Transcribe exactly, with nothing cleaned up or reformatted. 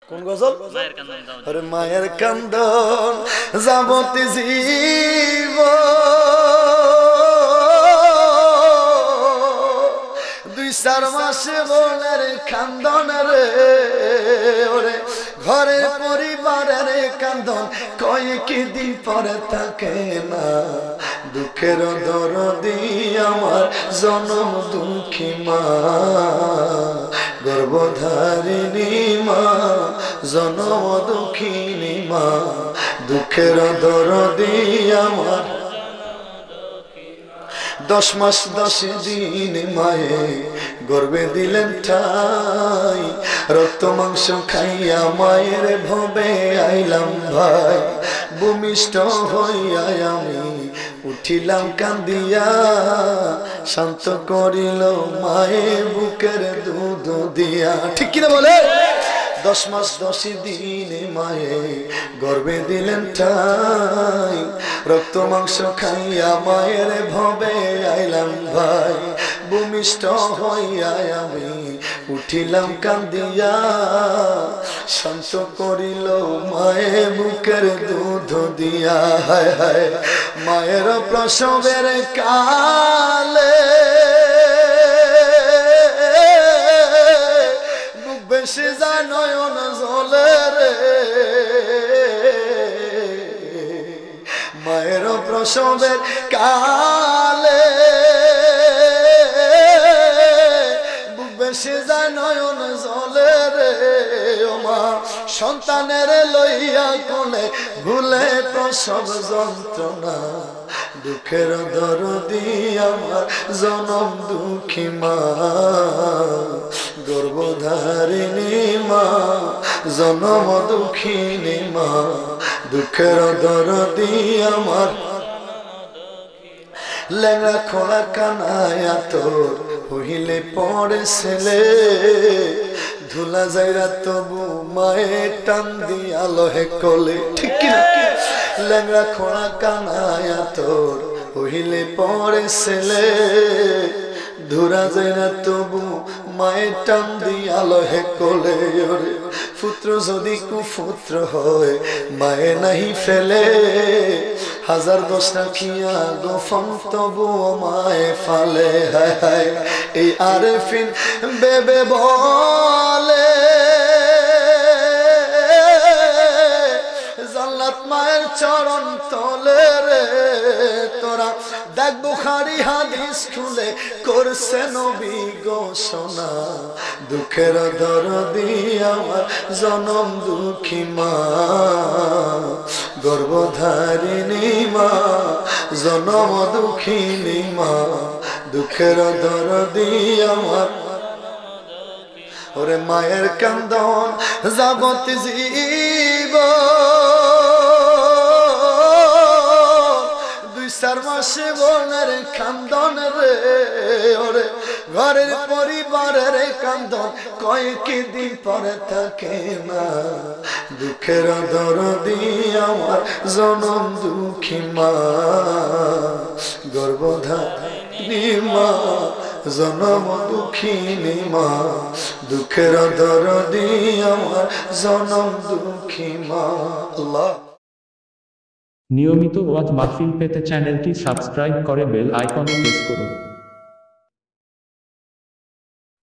কোন গজল? আরে মায়ের কান্দন যাবতে জীব দুই চার মাসে বোনের কান্দন রে ওরে ঘরের পরিবারের কান্দন কয়েক দিন পরে থাকে না দুঃখের দরদি আমার জনম দুঃখী মা গর্ভধারিণী মা জনম দুঃখিনী মা দুঃখের দরদি আমার দশ মাস দশ দিন মায়ে গর্বে দিলেন ঠাই রক্ত মাংস খাইয়া মায়ের ভবে আইলাম ভাই ভূমিষ্ঠ হইয়া আমি উঠিলাম কান্দিয়া শান্ত করিল মায়ে বুকের দুধ দিয়া ঠিক কিনা বলে দশ মাস দশ দিন মায়ে গর্বে দিলেন ঠাই রক্ত মাংস খাইয়া মায়ের ভবে আইলাম ভাই ভূমিষ্ঠ হইয়া আমি উঠিলাম কান্দিয়া শান্ত করিল মায়ে বুকের দুধ দিয়া হায় হায় মায়ের প্রসবের কালে বুক বেশি জানয়ন জলে রে মায়ের প্রসবের কালে বুক বেশি জানয়ন জলে রে ও মা সন্তানের লইয়া কোলে ভুলে প্রসব যন্ত্রণা দুঃখের দরদি আমার জনম দুঃখী মা গর্ভধারিণী মা জনম দুঃখিনী মা দুঃখের দরদি আমার লেঙ্গা খোলা কানায়া তোর হইলে পড়ে ছেলে ধুলা যাইরা তবু মায়ের টান দিয়া লহে কোলে ঠিক কিনা লেঙ্গা খোলা কানায়া তোর হইলে পড়ে ছেলে ধুরা যাইরা তবু মায়ের টান দিয়া লহে কোলে ওরে পুত্র যদি কুপুত্র হয় মায়ে নাহি ফেলে হাজার দশ রাখিয়া গোফন তবু মায়ে ফালে হায় হায় এই আরেফিন বেবে বলে জান্নাত মায়ের চরণ তলে রে তোরা দেখ বুখারী হাদিস খুলে করছে নবী ঘোষণা দুঃখের দরদি আমার জনম দুঃখী মা গর্ভধারিণী মা জনম দুঃখিনী মা দুঃখের দরদি আমার ওরে মায়ের কান্দন যাবত জীব দুই চার মাসে বোনের কান্দন রে ওরে ঘরের পরিবারের কান্দন কয়েক দিন পরে থাকে না দুঃখের দরদি আমার জনম দুঃখী মা গর্ভধারিণী মা জনম দুঃখিনী মা দুঃখের দরদি আমার জনম দুঃখী মা আল্লাহ। নিয়মিত ওয়াজ মাহফিল পেতে চ্যানেলটি সাবস্ক্রাইব করে বেল আইকনে প্রেস করুন।